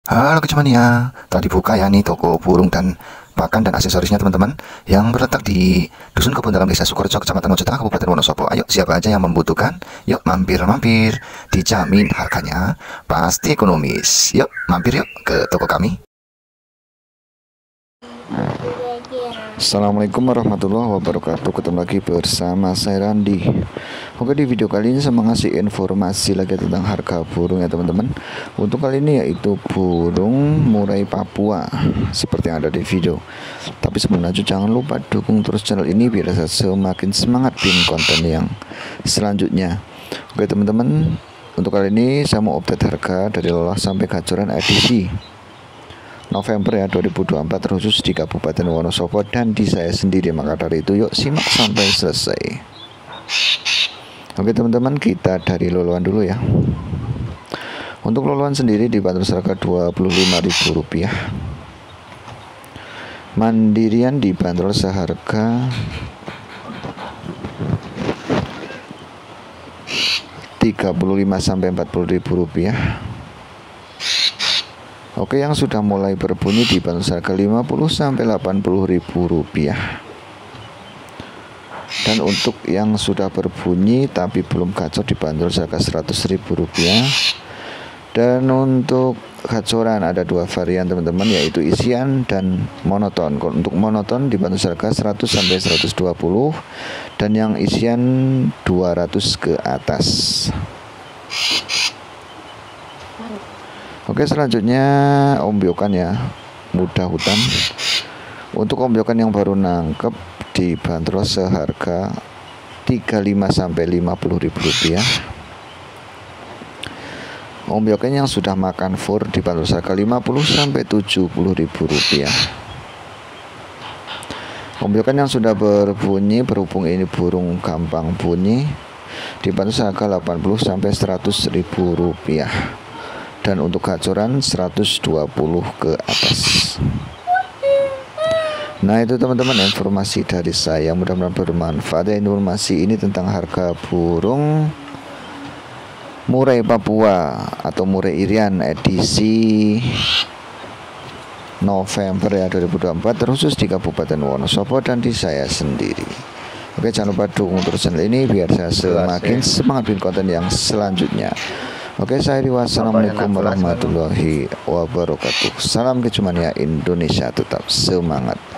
Halo Kecemania, telah dibuka ya nih toko burung dan pakan dan aksesorisnya teman-teman yang terletak di Dusun Kebun Dalam Desa Sukorejo, Kecamatan Mojokerto, Kabupaten Wonosobo. Ayo siapa aja yang membutuhkan, yuk mampir-mampir, dijamin harganya pasti ekonomis. Yuk mampir yuk ke toko kami. Assalamualaikum warahmatullahi wabarakatuh. Ketemu lagi bersama saya Randi. Oke, di video kali ini saya mengasih informasi lagi tentang harga burung ya teman-teman. Untuk kali ini yaitu burung murai Papua seperti yang ada di video. Tapi sebelum lanjut jangan lupa dukung terus channel ini biar saya semakin semangat bikin konten yang selanjutnya. Oke teman-teman, untuk kali ini saya mau update harga dari lelah sampai gacoran edisi November ya 2024 khusus di Kabupaten Wonosobo dan di saya sendiri. Maka dari itu yuk simak sampai selesai. Oke teman-teman, kita dari loloan dulu ya. Untuk loloan sendiri dibanderol seharga Rp25.000. Mandirian dibanderol seharga Rp35.000-Rp40.000. Oke, yang sudah mulai berbunyi dibanderol seharga Rp50.000-Rp80.000. Dan untuk yang sudah berbunyi tapi belum gacor dibanderol seharga Rp100.000. Dan untuk gacoran ada dua varian teman-teman, yaitu isian dan monoton. Untuk monoton dibanderol seharga 100-120 dan yang isian 200 ke atas. Oke, selanjutnya ombyokan ya, muda hutan. Untuk ombyokan yang baru nangkep dibanderol seharga Rp35.000-Rp50.000. Ombyokan yang sudah makan fur dibanderol seharga Rp50.000-Rp70.000. Ombyokan yang sudah berbunyi, berhubung ini burung gampang bunyi, dibanderol seharga Rp80.000-Rp100.000. Dan untuk gacoran 120 ke atas. Nah itu teman-teman informasi dari saya, mudah-mudahan bermanfaat ya. Informasi ini tentang harga burung murai Papua atau murai Irian edisi November ya 2024 khusus di Kabupaten Wonosobo dan di saya sendiri. Oke, jangan lupa dukung terus channel ini biar saya semakin semangat bikin konten yang selanjutnya. Oke, saya Wassalamualaikum warahmatullahi wabarakatuh. Salam Kecemania Indonesia, tetap semangat.